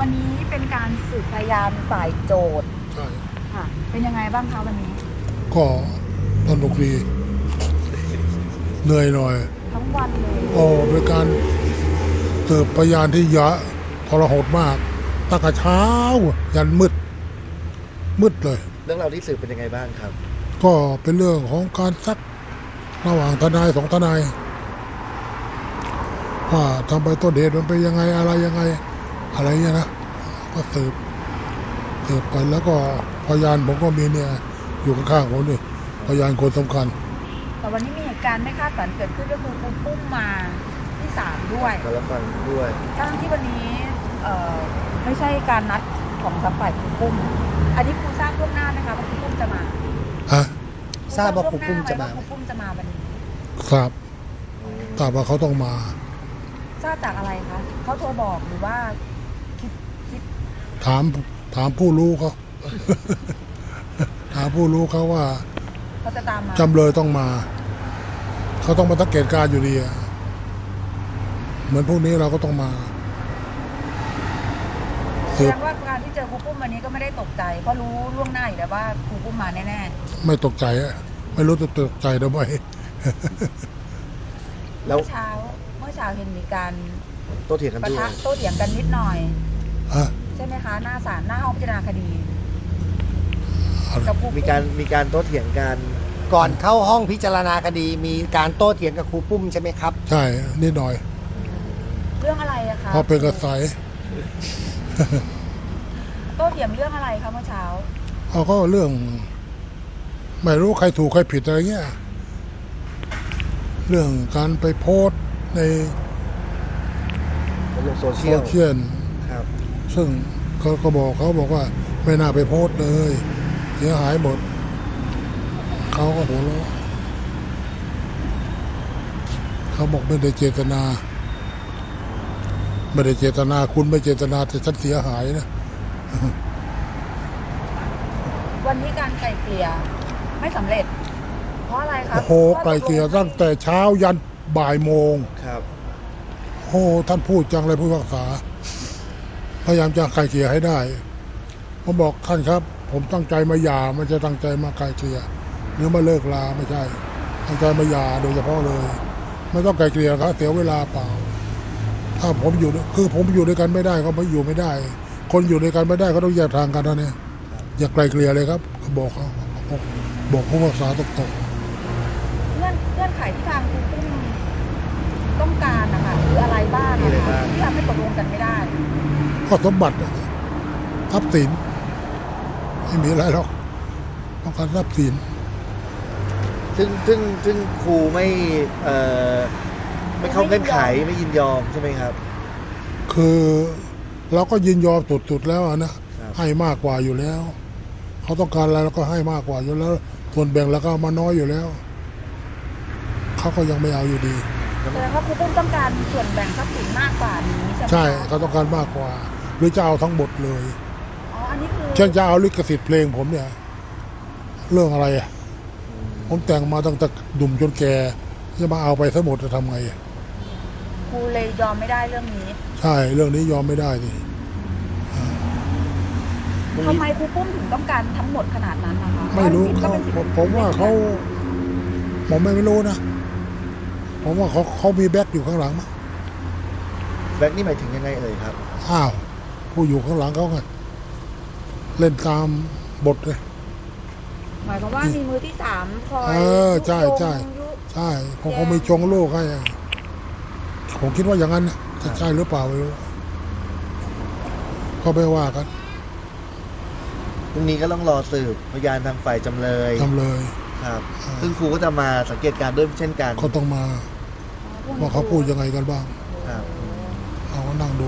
วันนี้เป็นการสืบพยานฝ่ายโจทย์ใช่ค่ะเป็นยังไงบ้างคะวันนี้ก็สนุกดีเหนื่อยหน่อยทั้งวันเลยโอ้เป็นการสืบพยานที่ยะทรหดมากตั้งแต่เช้ายันมืดเลยเรื่องราวที่สืบเป็นยังไงบ้างครับก็เป็นเรื่องของการซักระหว่างทนายสองทนายว่าทำไปต้นเหตุมันเป็นยังไงอะไรยังไงอะไรเงี้ยนะก็สืบไปแล้วก็พยานผมก็มีเนี่ยอยู่ข้างๆผมนี่พยานคนสำคัญแต่วันนี้มีเหตุการณ์ไม่คาดฝันเกิดขึ้นก็คือครูปุ้มมาที่ศาลด้วยมารับฟังด้วยทั้งที่วันนี้ไม่ใช่การนัดของทางฝ่ายครูปุ้มอันนี้ครูทราบล่วงหน้าไหมคะว่าครูปุ้มจะมาฮะทราบว่าครูปุ้มจะมาครูปุ้มจะมาวันนี้ทราบว่าเขาต้องมาทราบจากอะไรคะเขาโทรบอกหรือว่าคิดถามผู้รู้เขา ถามผู้รู้เขาว่าเขาจะตามมาจำเลยต้องมาเขาต้องมาสังเกตการอยู่ดีเหมือนพวกนี้เราก็ต้องมาแสดงว่าการที่เจอครูปุ้มวันนี้ก็ไม่ได้ตกใจเพราะรู้ล่วงหน้าอยู่แล้วว่าครูปุ้มมาแน่ๆไม่ตกใจไม่รู้จะตกใจหรือไม่แล้วเมื่อเช้าเห็นมีการโต้เถียงกันด้วยโต้เถียงกันนิดหน่อยใช่ไหมคะหน้าศาลหน้าห้องพิจารณาคดีมีการโต้เถียงกันก่อนเข้าห้องพิจารณาคดีมีการโต้เถียงกับครูปุ้มใช่ไหมครับใช่นิดหน่อยเรื่องอะไรอะคะพอเป็นกระแสโต้เถียงเรื่องอะไรคะเมื่อเช้าเขาก็เรื่องไม่รู้ใครถูกใครผิดอะไรเงี้ยเรื่องการไปโพสต์ในโซเชียลครับซึ่งเขาบอกว่าไม่น่าไปโพสต์เลยเสียหายหมดเขาก็หัวเราะเขาบอกไม่ได้เจตนาคุณไม่เจตนาแต่ฉันเสียหายนะวันนี้การไกล่เกลี่ยไม่สำเร็จเพราะอะไรครับโอ้โหไกล่เกลี่ยตั้งแต่เช้ายันบ่ายโมงครับโอ้ท่านพูดจังเลยผู้พิพากษาพยายามจะไกล่เกลี่ยให้ได้ผมบอกท่านครับผมตั้งใจมาหย่ามันจะตั้งใจมาไกล่เกลี่ยหรือมาเลิกลาไม่ใช่ตั้งใจมาหย่าโดยเฉพาะเลยไม่ต้องไกล่เกลี่ยครับเสียเวลาเปล่าถ้าผมอยู่ด้วยกันไม่ได้ก็ไม่อยู่ไม่ได้คนอยู่ด้วยกันไม่ได้ก็ต้องแยกทางกันนะเนี่ยอย่าไกล่เกลี่ยเลยครับบอกเขาบอกผู้พิพากษาตรงๆเงื่อนไขที่ทางครูปุ้มต้องการนะคะคืออะไรบ้างนะคะที่ทำให้ตกลงกันไม่ได้ข้อสมบัติทรัพย์สินไม่มีอะไรหรอกต้องการทรัพย์สินซึ่งครูไม่เข้าเงื่อนไขไม่ยินยอมใช่ไหมครับคือเราก็ยินยอมสุดๆแล้วนะให้มากกว่าอยู่แล้วเขาต้องการอะไรเราก็ให้มากกว่าอยู่แล้วส่วนแบ่งแล้วก็มาน้อยอยู่แล้วเขาก็ยังไม่เอาอยู่ดีแสดงว่าครูปุ้มต้องการส่วนแบ่งทรัพย์สินมากกว่านี้ใช่ไหมใช่เขาต้องการมากกว่าหรือจะเอาทั้งหมดเลยอันนี้คือเช่นจะเอาลิขสิทธิ์เพลงผมเนี่ยเรื่องอะไรผมแต่งมาตั้งแต่ดุ่มจนแก่จะมาเอาไปทั้งหมดจะทำไงครูเลยยอมไม่ได้เรื่องนี้ใช่เรื่องนี้ยอมไม่ได้ดิทำไมครูปุ้มถึงต้องการทั้งหมดขนาดนั้นนะคะไม่รู้ผมว่าผมไม่รู้นะผมว่าเขามีแบ็คอยู่ข้างหลังมั้งแบ็คนี่หมายถึงยังไงเอ่ยครับผู้อยู่ข้างหลังเขาไงเล่นตามบทเลยหมายความว่ามีมือที่สามคอยใช่ผมไม่ชงโลกให้ผมคิดว่าอย่างนั้นนะจะใช่หรือเปล่าไม่รู้ก็ไม่ว่ากันพรุ่งนี้ก็ต้องรอสืบพยานทางฝ่ายจำเลยครับซึ่งครูก็จะมาสังเกตการด้วยเช่นกันเขาต้องมาว่าเขาพูดยังไงกันบ้างครับเราก็นั่งดู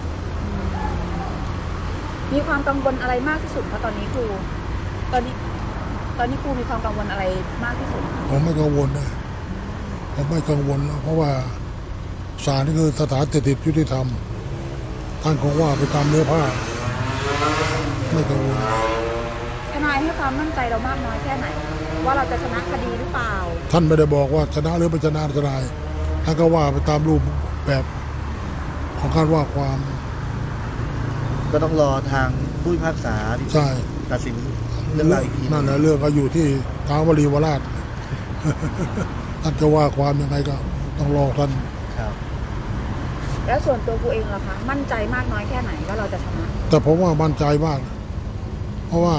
มีความกังวลอะไรมากที่สุดคะตอนนี้ครูตอนนี้ครูมีความกังวลอะไรมากที่สุดผมไม่กังวลนะผมไม่กังวลเพราะว่าศาลนี่คือสถานสถิตยุติธรรมท่านคงว่าไปตามเนื้อผ้าไม่กังวลทนายให้ความมั่นใจเรามากน้อยแค่ไหนว่าเราจะชนะคดีหรือเปล่าท่านไม่ได้บอกว่าชนะหรือไม่ชนะทนายท่านก็ว่าไปตามรูปแบบของการว่าความก็ต้องรอทางผู้พิพากษาใช่ตัดสินเรื่องราวอีกทีนั่นแหละเรื่องก็อยู่ที่ท้าววรีวราช ท่านจะว่าความยังไงก็ต้องรอท่านครับแล้วส่วนตัวกูเองล่ะคะมั่นใจมากน้อยแค่ไหนว่าเราจะชนะแต่ผมว่ามั่นใจมาก เพราะว่า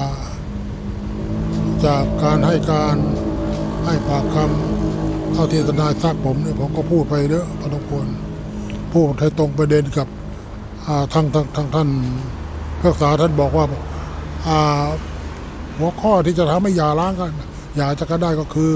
จากการให้ปากคำเท่าที่ทนายซักผมเนี่ยผมก็พูดไปเยอะพอสมควรพูดให้ตรงประเด็นกับทางท่านพิพากษาท่านบอกว่าหัวข้อที่จะทำให้หย่าร้างกันหย่าจะกันได้ก็คือ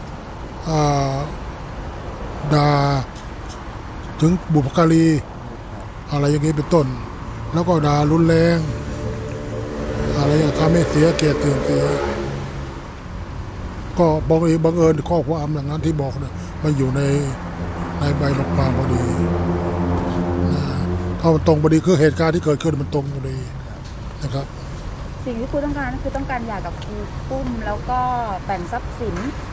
ด่าถึงบุพการีอะไรอย่างนี้เป็นต้น แล้วก็ด่ารุนแรงอะไรอย่างทำให้เสียเกียรติเสื่อมเสียก็บังเอิญข้อความอย่างนั้นที่บอกเนี่ยมันอยู่ในใบหลักความพอดีนะถ้ามันตรงพอดีคือเหตุการณ์ที่เกิดขึ้นมันตรงพอดีนะครับสิ่งที่ครูต้องการก็คือต้องการหย่ากับครูปุ้มแล้วก็แบ่งทรัพย์สิน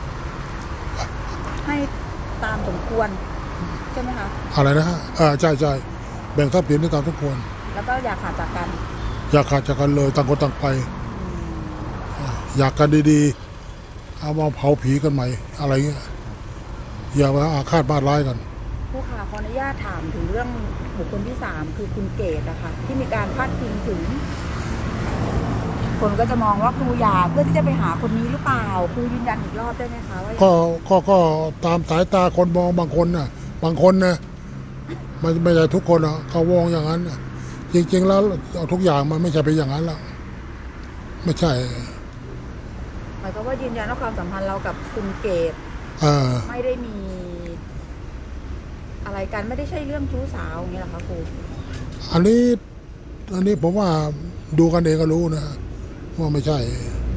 ให้ตามสมควรใช่ไหมคะอะไรนะฮะใช่แบ่งทรัพย์สินให้ตามทุกคนแล้วก็อย่าขาดจากกันอย่าขาดจากกันเลยต่างคนต่างไปอยากกันดีๆเอามาเผาผีกันใหม่อะไรเงี้ยอย่ามาอาฆาตบาดร้ายกันผู้ค่ะขออนุญาตถามถึงเรื่องบุคคลที่3คือคุณเกศนะคะที่มีการพาดพิงถึง คนก็จะมองว่าครูหย่าเพื่อที่จะไปหาคนนี้หรือเปล่าครูยืนยันอีกรอบได้ไหมคะว่าก็ตามสายตาคนมองบางคนนะไม่ใช่ทุกคนนะเขามองอย่างนั้นนะจริงๆแล้วเอาทุกอย่างมันไม่ใช่เป็นอย่างนั้นแล้วไม่ใช่หมายความว่ายืนยันว่าความสัมพันธ์เรากับคุณเกศไม่ได้มีอะไรกันไม่ได้ใช่เรื่องชู้สาวอย่างเงี้ยหรอคะครูอันนี้ผมว่าดูกันเองก็รู้นะว่าไม่ใช่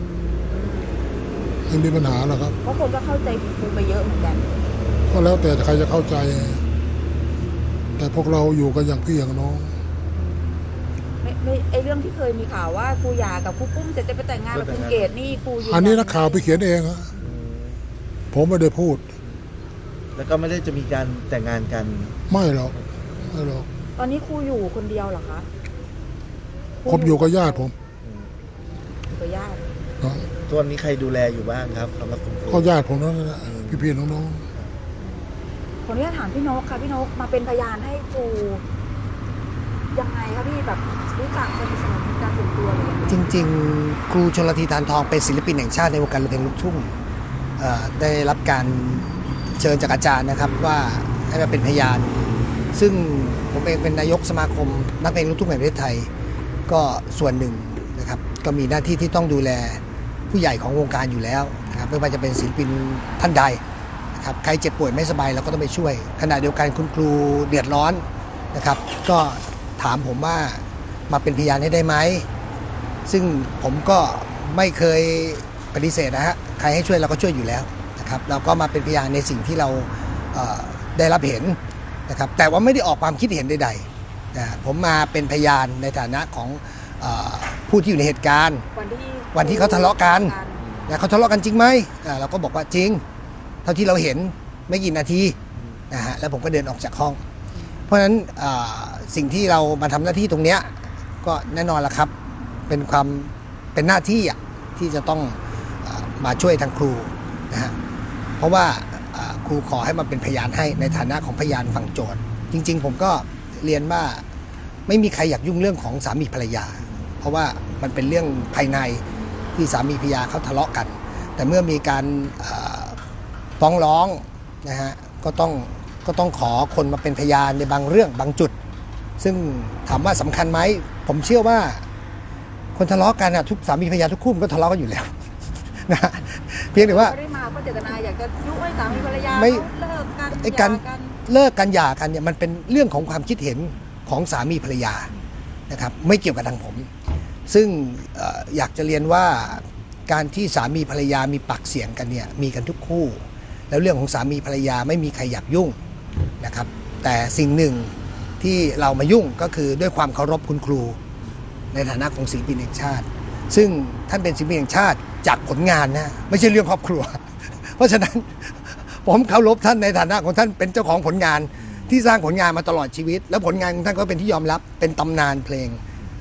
ไม่มีปัญหาหรอกครับเพราะคนก็เข้าใจผิดครูไปเยอะเหมือนกันก็แล้วแต่ใครจะเข้าใจแต่พวกเราอยู่กันอย่างพี่อย่างน้องไม่ไอเรื่องที่เคยมีข่าวว่าครูหย่ากับครูปุ้มจะไปแต่งงานกับคุณเกศนี่ครูยืนยันอันนี้นักข่าวไปเขียนเองฮะผมไม่ได้พูดแล้วก็ไม่ได้จะมีการแต่งงานกันไม่หรอกตอนนี้ครูอยู่คนเดียวเหรอคะผมอยู่กับญาติผมอยู่กับญาติตัวนนี้ใครดูแลอยู่บ้างครับสำหรับคุณครูก็ญาติผมนั่นแหละพี่ๆน้องๆคนนี้ถามพี่นกค่ะพี่นกมาเป็นพยานให้ครูยังไงคะพี่แบบรู้จักกันสนิทกันส่วนตัวเลยจริงๆครูชลธี ธารทองเป็นศิลปินแห่งชาติในวงการเพลงลูกทุ่งได้รับการเชิญจากอาจารย์นะครับว่าให้มาเป็นพยานซึ่งผมเองเป็นนายกสมาคมนักเพลงลูกทุ่งแห่งประเทศไทยก็ส่วนหนึ่งนะครับก็มีหน้าที่ที่ต้องดูแลผู้ใหญ่ของวงการอยู่แล้วนะครับไม่ว่าจะเป็นศิลปินท่านใดนะครับใครเจ็บป่วยไม่สบายเราก็ต้องไปช่วยขณะเดียวกันคุณครูเดือดร้อนนะครับก็ถามผมว่ามาเป็นพยานให้ได้ไหมซึ่งผมก็ไม่เคยปฏิเสธนะฮะใครให้ช่วยเราก็ช่วยอยู่แล้วนะครับเราก็มาเป็นพยานในสิ่งที่เราได้รับเห็นนะครับแต่ว่าไม่ได้ออกความคิดเห็นใดๆนะผมมาเป็นพยานในฐานะของผู้ที่อยู่ในเหตุการณ์วันที่เขาทะเลาะกันนะเขาทะเลาะกันจริงไหมเราก็บอกว่าจริงเท่าที่เราเห็นไม่กี่นาทีนะฮะแล้วผมก็เดินออกจากห้องเพราะฉะนั้นสิ่งที่เรามาทำหน้าที่ตรงนี้ก็แน่นอนละครับเป็นหน้าที่ที่จะต้องมาช่วยทางครูนะฮะเพราะว่าครูขอให้มาเป็นพยานให้ในฐานะของพยานฝั่งโจทย์จริงๆผมก็เรียนว่าไม่มีใครอยากยุ่งเรื่องของสามีภรรยาเพราะว่ามันเป็นเรื่องภายในที่สามีภรรยาเขาทะเลาะกันแต่เมื่อมีการฟ้องร้องนะฮะก็ต้องขอคนมาเป็นพยานในบางเรื่องบางจุดซึ่งถามว่าสำคัญไหมผมเชื่อว่าคนทะเลาะกันทุกสามีภรรยาทุกคู่มันก็ทะเลาะกันอยู่แล้วนะเพียงแต่ว่าไม่ได้มาเพราะเจตนาอยากจะยุให้สามีภรรยาไม่เลิกกันเลิกกันหย่ากันเนี่ยมันเป็นเรื่องของความคิดเห็นของสามีภรรยานะครับไม่เกี่ยวกับทางผมซึ่งอยากจะเรียนว่าการที่สามีภรรยามีปากเสียงกันเนี่ยมีกันทุกคู่แล้วเรื่องของสามีภรรยาไม่มีใครอยากยุ่งนะครับแต่สิ่งหนึ่งที่เรามายุ่งก็คือด้วยความเคารพคุณครูในฐานะของศิลปินแห่งชาติซึ่งท่านเป็นศิลปินแห่งชาติจากผลงานนะไม่ใช่เรื่องครอบครัวเพราะฉะนั้นผมเคารพท่านในฐานะของท่านเป็นเจ้าของผลงานที่สร้างผลงานมาตลอดชีวิตแล้วผลงานของท่านก็เป็นที่ยอมรับเป็นตำนานเพลง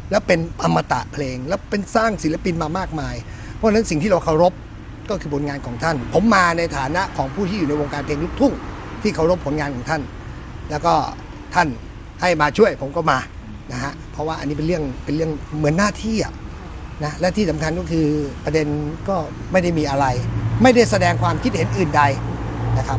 แล้วเป็นอมตะเพลง แล้วเป็นสร้างศิลปินมามากมาย เพราะฉะนั้นสิ่งที่เราเคารพก็คือผลงานของท่าน ผมมาในฐานะของผู้ที่อยู่ในวงการเพลงลูกทุ่งที่เคารพผลงานของท่าน แล้วก็ท่านให้มาช่วยผมก็มานะฮะเพราะว่าอันนี้เป็นเรื่องเหมือนหน้าที่อะนะและที่สำคัญก็คือประเด็นก็ไม่ได้มีอะไร ไม่ได้แสดงความคิดเห็นอื่นใดนะครับ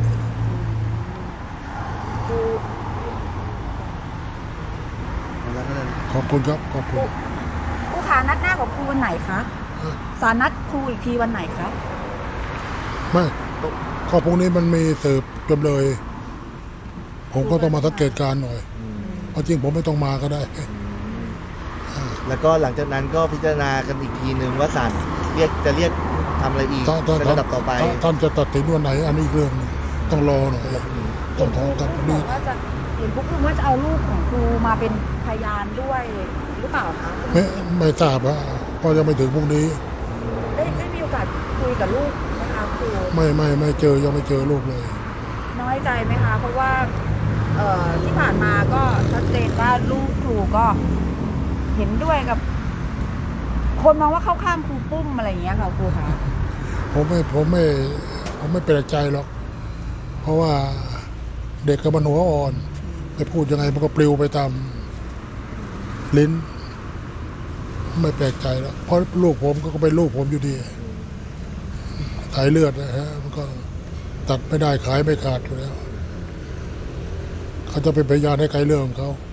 ขอบคุณครับขอบคุณครูขานัดหน้าของครูวันไหนคะศาลนัดครูอีกทีวันไหนคะไม่ข้อพวกนี้มันมีสืบจำเลย ผมก็ต้องมาสังเกตการณ์หน่อยเพราะจริงผมไม่ต้องมาก็ได้แล้วก็หลังจากนั้นก็พิจารณากันอีกทีหนึ่งว่าศาลจะเรียกทำอะไรอีกในระดับต่อไปท่านจะตัดสินวันไหนอันนี้อีกเรื่องหนึ่งต้องรอหน่อยต้องท้องกันครูนี่บอกว่าจะเห็นพวกครูว่าจะเอาลูกของครูมาเป็นพยานด้วยหรือเปล่าคะไม่ทราบว่าเพราะยังไม่ถึงพรุ่งนี้ได้มีโอกาสคุยกับลูกไหมคะครูไม่เจอยังไม่เจอลูกเลยน้อยใจไหมคะเพราะว่าที่ผ่านมาก็ชัดเจนว่าลูกครูก็เห็นด้วยกับ คนมองว่าเข้าข้างครูปุ้มอะไรอย่างเงี้ยค่ะครูคะผมไม่เป็นใจหรอกเพราะว่าเด็กกับมันหัวอ่อนไปพูดยังไงมันก็ปลิวไปตามลิ้นไม่แปลกใจแล้วเพราะลูกผมก็เป็นลูกผมอยู่ดีสายเลือดนะฮะมันก็ตัดไม่ได้ขายไม่ขาดอยู่แล้วเขาจะเป็นพยานให้ใครเรื่องของเขา